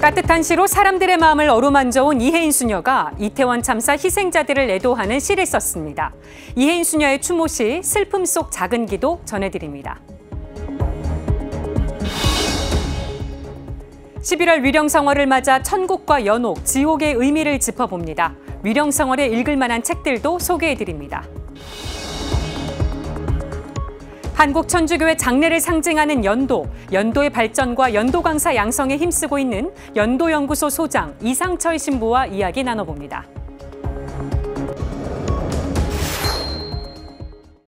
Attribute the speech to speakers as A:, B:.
A: 따뜻한 시로 사람들의 마음을 어루만져온 이혜인 수녀가 이태원 참사 희생자들을 애도하는 시를 썼습니다. 이혜인 수녀의 추모시 슬픔 속 작은 기도 전해드립니다. 11월 위령성월을 맞아 천국과 연옥, 지옥의 의미를 짚어봅니다. 위령성월에 읽을 만한 책들도 소개해드립니다. 한국천주교회 장래를 상징하는 연도, 연도의 발전과 연도 강사 양성에 힘쓰고 있는 연도연구소 소장 이상철 신부와 이야기 나눠봅니다.